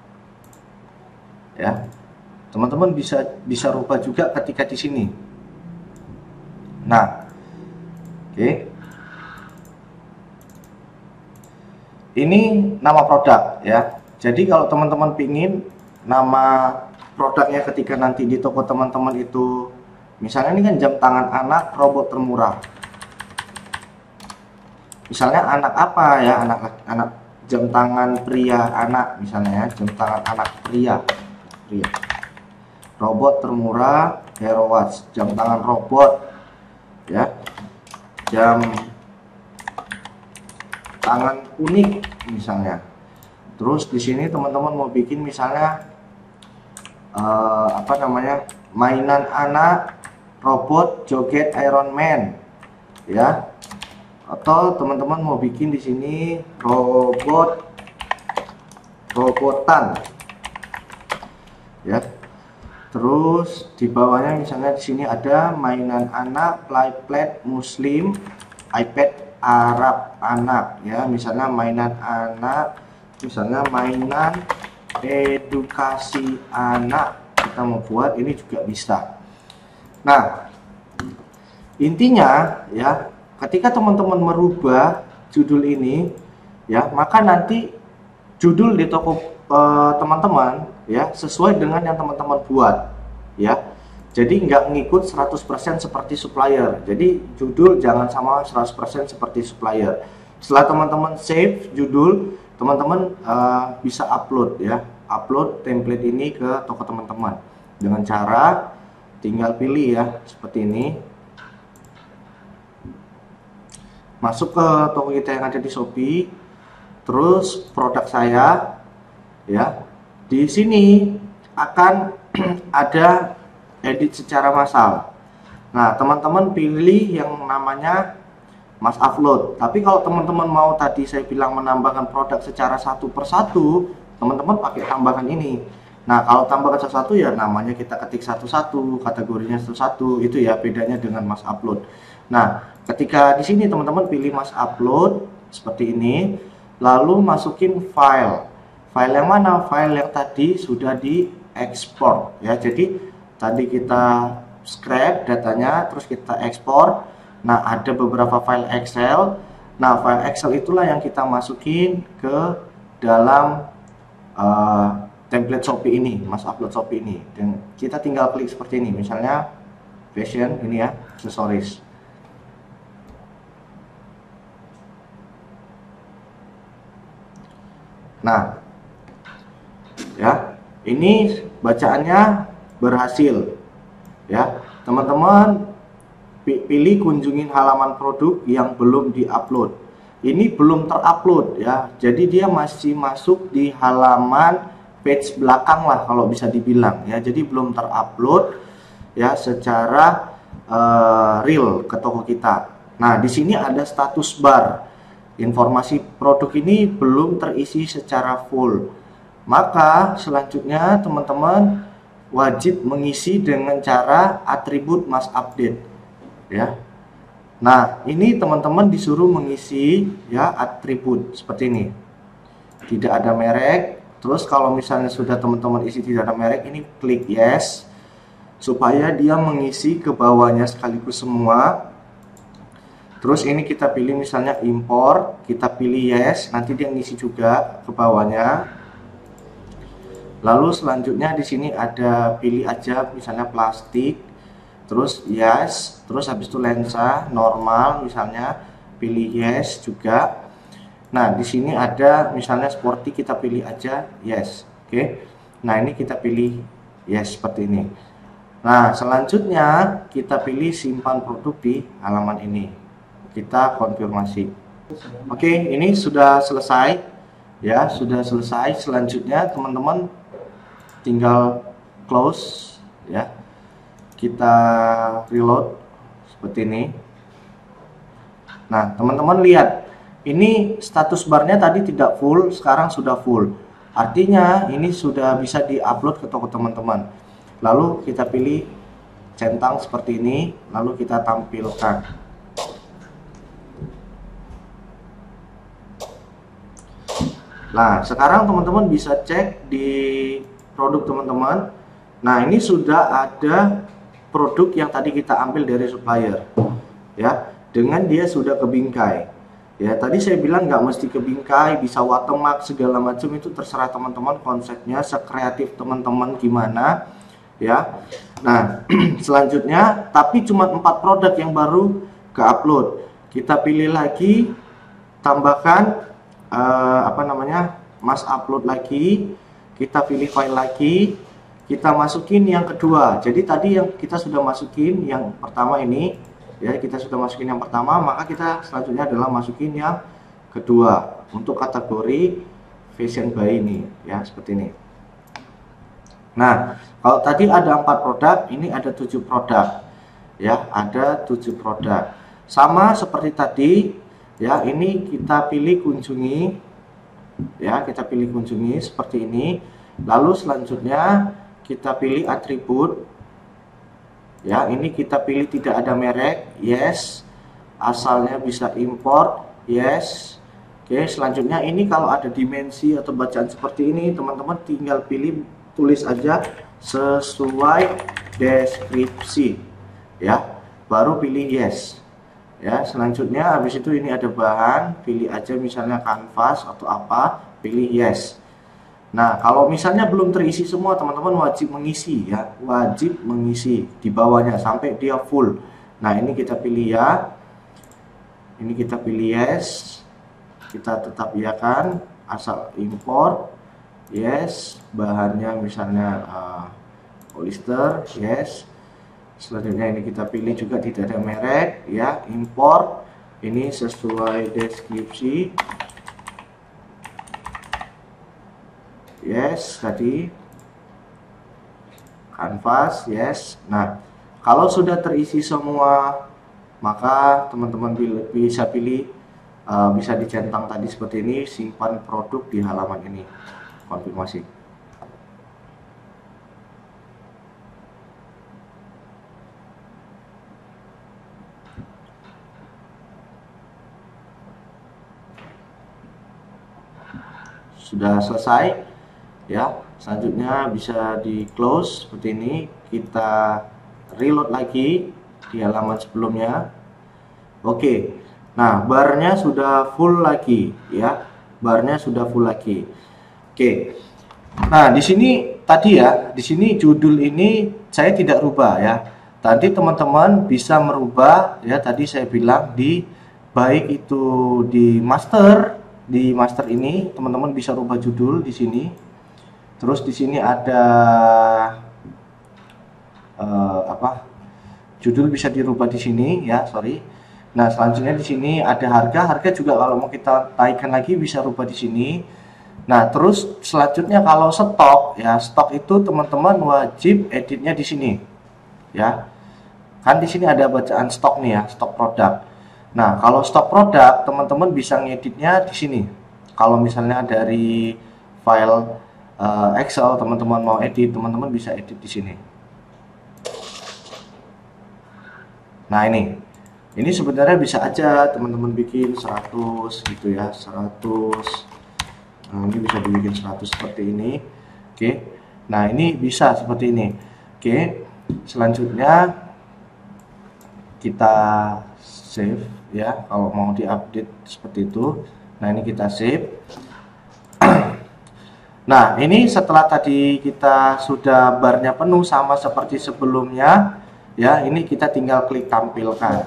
ya. Teman-teman bisa rubah juga ketika di sini. Nah, oke. Ini nama produk ya. Jadi kalau teman-teman pingin nama produknya ketika nanti di toko teman-teman itu, misalnya ini kan jam tangan anak robot termurah. Misalnya anak apa ya, anak jam tangan pria anak, misalnya ya, jam tangan anak pria. Robot termurah Hero Watch, jam tangan robot ya. Jam tangan unik misalnya. Terus di sini teman-teman mau bikin misalnya apa namanya, mainan anak robot joget Iron Man ya, atau teman-teman mau bikin di sini robotan ya. Terus di bawahnya misalnya di sini ada mainan anak playpad muslim, iPad Arab anak ya, misalnya mainan anak, misalnya mainan edukasi anak kita mau buat, ini juga bisa. Nah, intinya ya, ketika teman-teman merubah judul ini ya, maka nanti judul di toko teman-teman ya sesuai dengan yang teman-teman buat ya. Jadi nggak ngikut 100% seperti supplier. Jadi judul jangan sama 100% seperti supplier. Setelah teman-teman save judul, teman-teman bisa upload ya, upload template ini ke toko teman-teman dengan cara tinggal pilih ya, seperti ini. Masuk ke toko kita yang ada di Shopee, terus produk saya ya. Di sini akan ada edit secara massal. Nah, teman-teman pilih yang namanya mass upload. Tapi kalau teman-teman mau tadi saya bilang menambahkan produk secara satu persatu, teman-teman pakai tambahan ini. Nah, kalau tambahkan satu-satu ya namanya kita ketik satu-satu, kategorinya satu-satu, itu ya bedanya dengan mass upload. Nah, ketika di sini teman-teman pilih mass upload seperti ini, lalu masukin file. File yang mana? File yang tadi sudah diekspor ya. Jadi tadi kita scrap datanya, terus kita ekspor. Nah, ada beberapa file Excel. Nah, file Excel itulah yang kita masukin ke dalam template Shopee ini, mas upload Shopee ini. Dan kita tinggal klik seperti ini, misalnya fashion ini ya, aksesoris. Nah, ya, ini bacaannya berhasil ya. Teman-teman pilih kunjungin halaman produk yang belum diupload. Ini belum terupload ya, jadi dia masih masuk di halaman page belakang lah kalau bisa dibilang ya. Jadi belum terupload ya secara real ke toko kita. Nah, di sini ada status bar. Informasi produk ini belum terisi secara full. Maka selanjutnya teman-teman wajib mengisi dengan cara atribut mass update ya. Nah, ini teman-teman disuruh mengisi ya atribut seperti ini. Tidak ada merek. Terus kalau misalnya sudah teman-teman isi tidak ada merek, ini klik yes supaya dia mengisi ke bawahnya sekaligus semua. Terus ini kita pilih misalnya impor, kita pilih yes, nanti dia ngisi juga ke bawahnya. Lalu selanjutnya di sini ada pilih aja misalnya plastik, terus yes, terus habis itu lensa normal misalnya pilih yes juga. Nah, di sini ada misalnya sporty, kita pilih aja yes. Oke. Nah, ini kita pilih yes seperti ini. Nah, selanjutnya kita pilih simpan produk di halaman ini. Kita konfirmasi Oke, ini sudah selesai ya, sudah selesai. Selanjutnya teman-teman tinggal close ya. Kita reload seperti ini. Nah, teman-teman lihat, ini status barnya tadi tidak full, sekarang sudah full. Artinya ini sudah bisa diupload ke toko teman-teman. Lalu kita pilih centang seperti ini, lalu kita tampilkan. Nah, sekarang teman-teman bisa cek di produk teman-teman. Nah, ini sudah ada produk yang tadi kita ambil dari supplier, ya, dengan dia sudah ke bingkai. Ya, tadi saya bilang nggak mesti ke bingkai, bisa watermark segala macam, itu terserah teman-teman, konsepnya sekreatif teman-teman gimana, ya. Nah, selanjutnya, tapi cuma 4 produk yang baru ke upload. Kita pilih lagi, tambahkan mas upload lagi, kita pilih file lagi, kita masukin yang kedua. Jadi tadi yang kita sudah masukin yang pertama ini ya, kita sudah masukin yang pertama, maka kita selanjutnya adalah masukin yang kedua untuk kategori fashion buy ini ya, seperti ini. Nah, kalau tadi ada 4 produk, ini ada 7 produk ya, ada 7 produk sama seperti tadi. Ya, ini kita pilih kunjungi, ya, kita pilih kunjungi seperti ini. Lalu selanjutnya kita pilih atribut, ya, ini kita pilih tidak ada merek, yes. Asalnya bisa import, yes. Oke, selanjutnya ini kalau ada dimensi atau bacaan seperti ini, teman-teman tinggal pilih, tulis aja sesuai deskripsi, ya, baru pilih yes. Ya, selanjutnya habis itu ini ada bahan, pilih aja misalnya kanvas atau apa, pilih yes. Nah, kalau misalnya belum terisi semua, teman-teman wajib mengisi ya, wajib mengisi di bawahnya sampai dia full. Nah, ini kita pilih ya, ini kita pilih yes, kita tetap iakan, asal import, yes, bahannya misalnya polyester, yes. Selanjutnya ini kita pilih juga tidak ada merek ya, import, ini sesuai deskripsi, yes, tadi kanvas, yes. Nah, kalau sudah terisi semua, maka teman-teman bisa pilih, bisa dicentang tadi seperti ini, simpan produk di halaman ini, konfirmasi. Sudah selesai ya, selanjutnya bisa di close seperti ini, kita reload lagi di halaman sebelumnya. Oke, nah barnya sudah full lagi ya, barnya sudah full lagi. Oke, nah di sini tadi ya, di sini judul ini saya tidak rubah ya, tadi teman-teman bisa merubah ya, tadi saya bilang di baik itu di master ini teman-teman bisa rubah judul di sini. Terus di sini ada judul bisa dirubah di sini ya, sorry. Nah, selanjutnya di sini ada harga juga kalau mau kita naikkan lagi bisa rubah di sini. Nah, terus selanjutnya kalau stok ya, stok itu teman-teman wajib editnya di sini. Ya. Kan di sini ada bacaan stok nih ya, stok produk. Nah, kalau stok produk, teman-teman bisa ngeditnya di sini. Kalau misalnya dari file Excel, teman-teman mau edit, teman-teman bisa edit di sini. Nah, ini sebenarnya bisa aja teman-teman bikin 100 gitu ya, 100. Nah, ini bisa dibikin 100 seperti ini. Oke. Nah, ini bisa seperti ini. Oke. Selanjutnya kita save ya, kalau mau diupdate seperti itu. Nah, ini kita save. Nah, ini setelah tadi kita sudah barnya penuh sama seperti sebelumnya ya, ini kita tinggal klik tampilkan.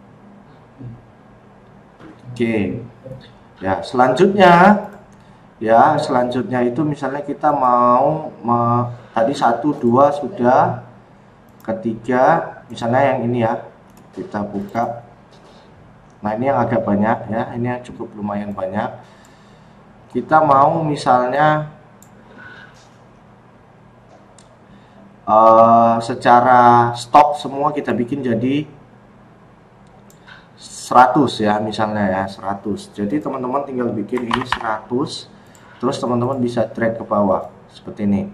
Oke. Ya, selanjutnya itu misalnya kita mau tadi 1 2 sudah, ketiga misalnya yang ini ya, kita buka. Nah, ini yang agak banyak ya, ini yang cukup lumayan banyak. Kita mau misalnya secara stok semua kita bikin jadi 100 ya, misalnya ya 100. Jadi teman-teman tinggal bikin ini 100, terus teman-teman bisa drag ke bawah seperti ini.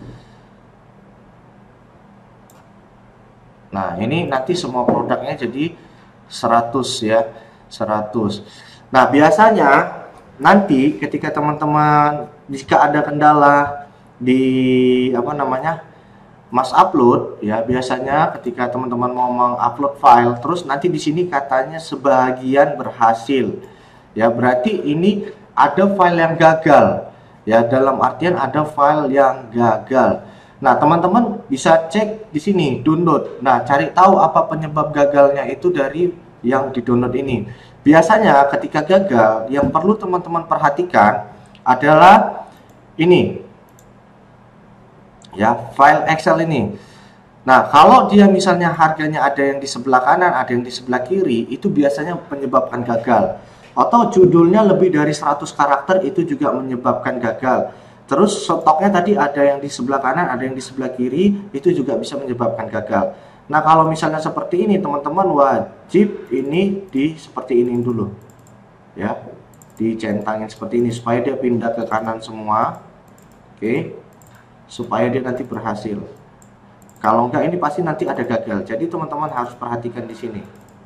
Nah, ini nanti semua produknya jadi 100 ya, 100. Nah, biasanya nanti ketika teman-teman jika ada kendala di apa namanya Mas upload ya, biasanya ketika teman-teman mau mengupload file terus nanti di sini katanya sebagian berhasil ya, berarti ini ada file yang gagal ya, dalam artian ada file yang gagal. Nah, teman-teman bisa cek di sini download. Nah, cari tahu apa penyebab gagalnya itu dari yang di download ini. Biasanya ketika gagal yang perlu teman-teman perhatikan adalah ini ya, file Excel ini. Nah, kalau dia misalnya harganya ada yang di sebelah kanan, ada yang di sebelah kiri, itu biasanya menyebabkan gagal. Atau judulnya lebih dari 100 karakter, itu juga menyebabkan gagal. Terus stoknya tadi ada yang di sebelah kanan, ada yang di sebelah kiri, itu juga bisa menyebabkan gagal. Nah, kalau misalnya seperti ini, teman-teman wajib ini seperti ini dulu. Ya, dicentangin seperti ini supaya dia pindah ke kanan semua. Oke. Supaya dia nanti berhasil. Kalau enggak ini pasti nanti ada gagal. Jadi teman-teman harus perhatikan di sini.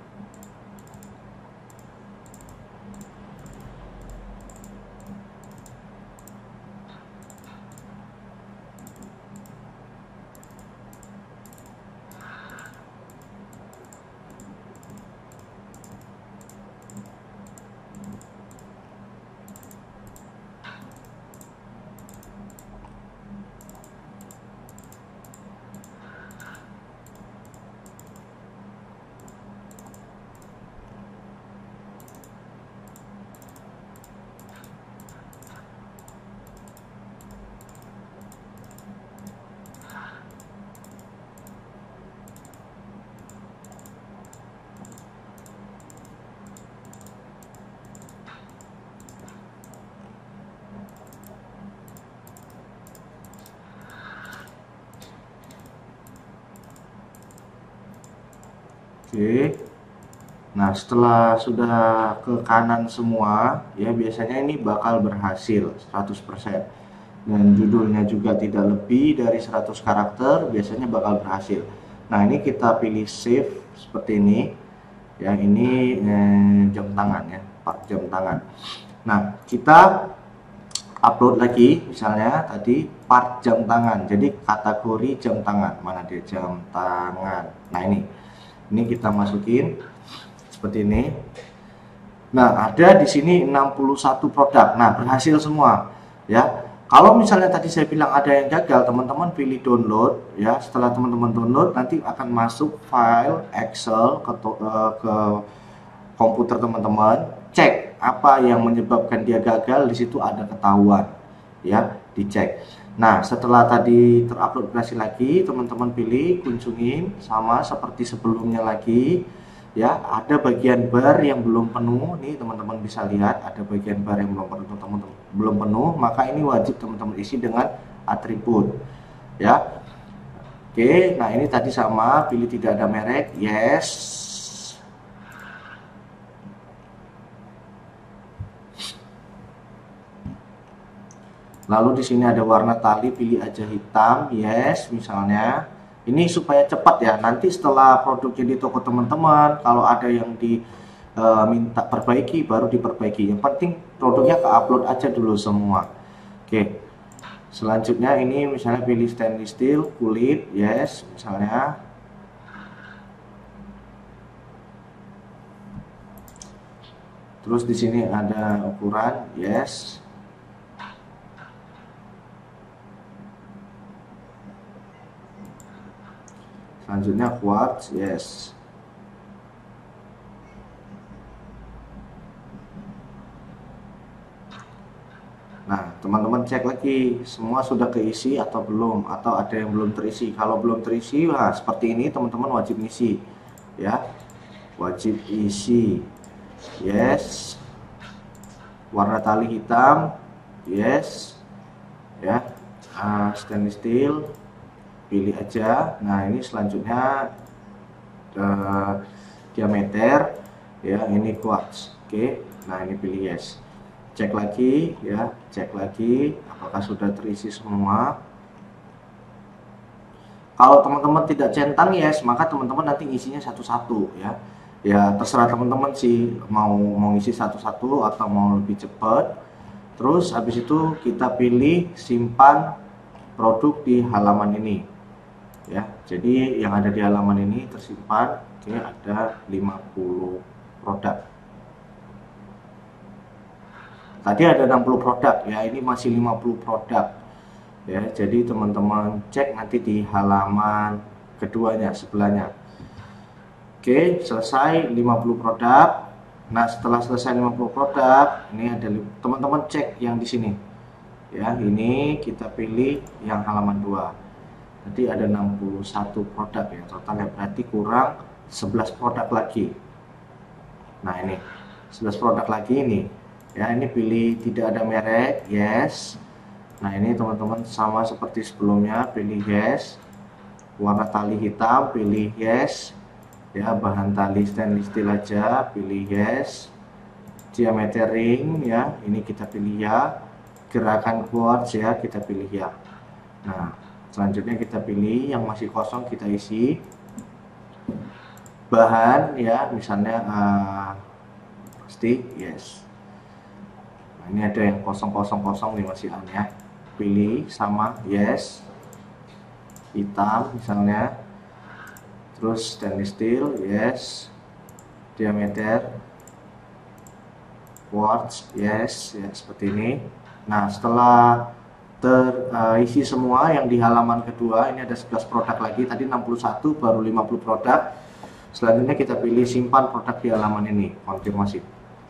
Oke. Nah, setelah sudah ke kanan semua, ya biasanya ini bakal berhasil 100%. Dan judulnya juga tidak lebih dari 100 karakter, biasanya bakal berhasil. Nah, ini kita pilih save seperti ini. Ya, ini jam tangan ya, part jam tangan. Nah, kita upload lagi, misalnya tadi part jam tangan. Jadi kategori jam tangan, mana dia jam tangan. Nah, ini kita masukin seperti ini. Nah, ada di sini 61 produk. Nah, berhasil semua ya. Kalau misalnya tadi saya bilang ada yang gagal, teman-teman pilih download ya. Setelah teman-teman download nanti akan masuk file Excel ke komputer teman-teman. Cek apa yang menyebabkan dia gagal, di situ ada ketahuan ya, dicek. Nah, setelah tadi terupload berhasil lagi, teman-teman pilih kunjungin sama seperti sebelumnya lagi ya. Ada bagian bar yang belum penuh nih, teman-teman bisa lihat ada bagian bar yang belum penuh, maka ini wajib teman-teman isi dengan atribut ya. Oke, nah ini tadi sama, pilih tidak ada merek, yes. Lalu di sini ada warna tali, pilih aja hitam, yes, misalnya. Ini supaya cepat ya. Nanti setelah produknya di toko teman-teman, kalau ada yang minta perbaiki, baru diperbaiki. Yang penting produknya ke-upload aja dulu semua. Oke. Selanjutnya ini misalnya pilih stainless steel, kulit, yes, misalnya. Terus di sini ada ukuran, yes. Selanjutnya quartz, yes. Nah, teman-teman cek lagi semua sudah keisi atau belum, atau ada yang belum terisi. Kalau belum terisi, nah seperti ini teman-teman wajib isi ya, wajib isi. yes. Warna tali hitam, yes, ya. Stainless steel, pilih aja. Nah, ini selanjutnya diameter, ya. Ini quartz, oke. Nah, ini pilih yes. Cek lagi, ya. Cek lagi apakah sudah terisi semua. Kalau teman-teman tidak centang yes, maka teman-teman nanti ngisinya satu-satu, ya. Ya terserah teman-teman sih mau ngisi satu-satu atau mau lebih cepat. Terus habis itu kita pilih simpan produk di halaman ini, ya. Jadi yang ada di halaman ini tersimpan. Oke, ada 50 produk. Tadi ada 60 produk, ya. Ini masih 50 produk, ya. Jadi teman-teman cek nanti di halaman keduanya sebelahnya. Oke, selesai 50 produk. Nah, setelah selesai 50 produk, ini ada teman-teman cek yang di sini. Ya, ini kita pilih yang halaman 2. Nanti ada 61 produk ya totalnya, berarti kurang 11 produk lagi. Nah, ini 11 produk lagi ini. Ya, ini pilih tidak ada merek, yes. Nah, ini teman-teman sama seperti sebelumnya, pilih yes. Warna tali hitam, pilih yes. Ya, bahan tali stainless steel aja, pilih yes. Diameter ring, ya, ini kita pilih ya. Gerakan quartz, ya, kita pilih ya. Nah, selanjutnya kita pilih yang masih kosong, kita isi bahan, ya, misalnya stick, yes. Nah, ini ada yang kosong nih masih ya. Pilih sama yes. Hitam misalnya. Terus stainless steel, yes. Diameter quartz, yes, ya seperti ini. Nah, setelah terisi semua yang di halaman kedua, ini ada 11 produk lagi. Tadi 61, baru 50 produk. Selanjutnya kita pilih simpan produk di halaman ini, konfirmasi.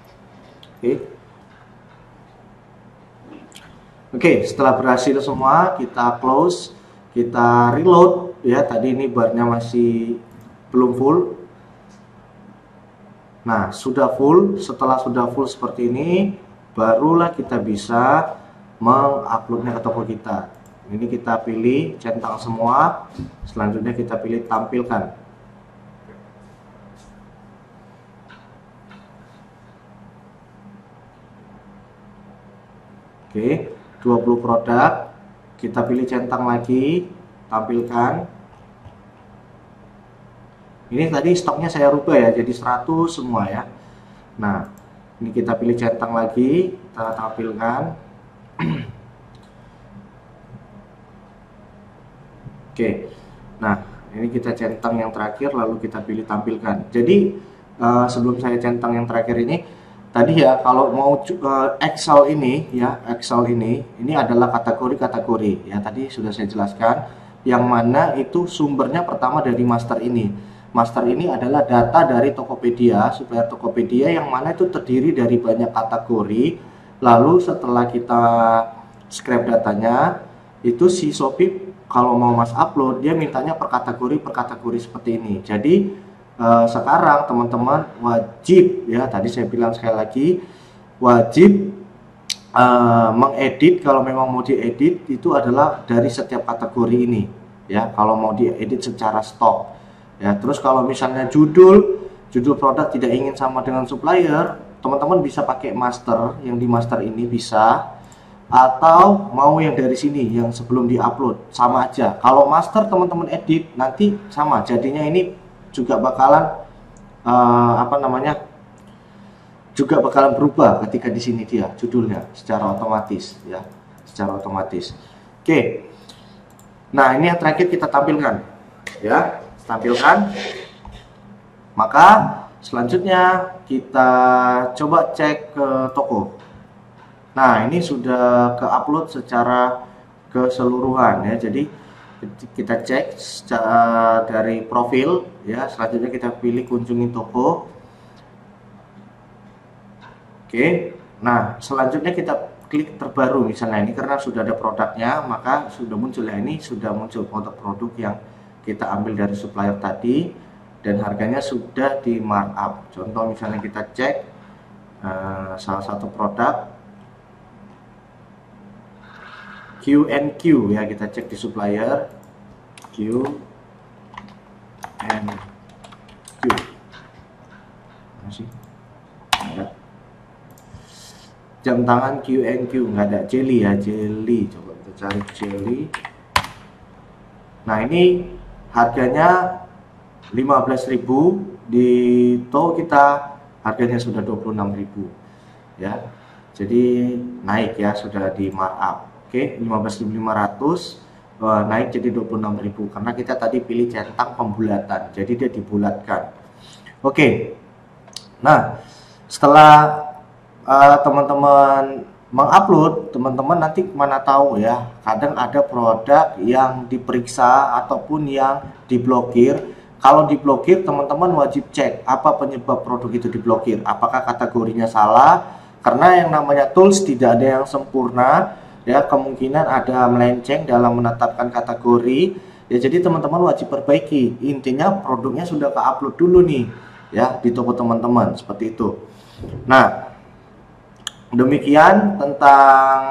Oke, setelah berhasil semua, kita close, kita reload. Ya, tadi ini barnya masih belum full. Nah, sudah full. Setelah sudah full seperti ini, barulah kita bisa menguploadnya ke toko kita. Ini kita pilih centang semua. Selanjutnya kita pilih tampilkan. Oke, 20 produk. Kita pilih centang lagi, tampilkan. Ini tadi stoknya saya rubah ya, jadi 100 semua ya. Nah, ini kita pilih centang lagi, kita tampilkan. Oke, nah ini kita centang yang terakhir, lalu kita pilih tampilkan. Jadi sebelum saya centang yang terakhir ini, tadi ya kalau mau Excel ini ya, Excel ini adalah kategori-kategori ya. Tadi sudah saya jelaskan, yang mana itu sumbernya pertama dari master ini. Master ini adalah data dari Tokopedia, supplier Tokopedia, yang mana itu terdiri dari banyak kategori. Lalu setelah kita scrap datanya, itu si Shopee kalau mau Mas upload, dia mintanya per kategori seperti ini. Jadi sekarang teman-teman wajib ya, tadi saya bilang sekali lagi, wajib mengedit. Kalau memang mau diedit, itu adalah dari setiap kategori ini ya, kalau mau diedit secara stok. Ya, terus kalau misalnya judul produk tidak ingin sama dengan supplier, teman-teman bisa pakai master, yang di master ini bisa, atau mau yang dari sini yang sebelum diupload, sama aja. Kalau master teman-teman edit nanti sama, jadinya ini juga bakalan juga bakalan berubah ketika di sini dia judulnya secara otomatis ya, secara otomatis. Oke. Nah, ini yang terakhir kita tampilkan ya. Tampilkan. Maka selanjutnya kita coba cek ke toko. Nah, ini sudah ke-upload secara keseluruhan ya. Jadi kita cek secara dari profil ya. Selanjutnya kita pilih kunjungi toko. Oke. Nah, selanjutnya kita klik terbaru misalnya ini, karena sudah ada produknya, maka sudah muncul ya. Ini sudah muncul produk yang kita ambil dari supplier tadi dan harganya sudah di markup. Contoh misalnya kita cek salah satu produk Q&Q ya, kita cek di supplier Q&Q. Masih ada jam tangan Q&Q, nggak ada jelly ya, jelly. Coba kita cari jelly. Nah, ini harganya 15.000, di toko kita harganya sudah 26.000 ya. Jadi naik ya, sudah di markup. Oke, 15.500 naik jadi 26.000 karena kita tadi pilih centang pembulatan. Jadi dia dibulatkan. Oke. Nah, setelah teman-teman mengupload, teman-teman nanti mana tahu ya, kadang ada produk yang diperiksa ataupun yang diblokir. Kalau diblokir, teman-teman wajib cek apa penyebab produk itu diblokir, apakah kategorinya salah, karena yang namanya tools tidak ada yang sempurna ya, kemungkinan ada melenceng dalam menetapkan kategori ya. Jadi teman-teman wajib perbaiki, intinya produknya sudah ke-upload dulu nih ya di toko teman-teman, seperti itu. Nah, demikian tentang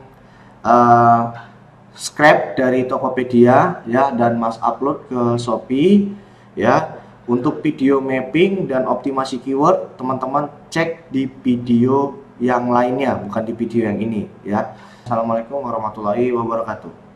scrap dari Tokopedia ya, dan Mas upload ke Shopee ya. Untuk video mapping dan optimasi keyword, teman-teman cek di video yang lainnya, bukan di video yang ini ya. Assalamualaikum warahmatullahi wabarakatuh.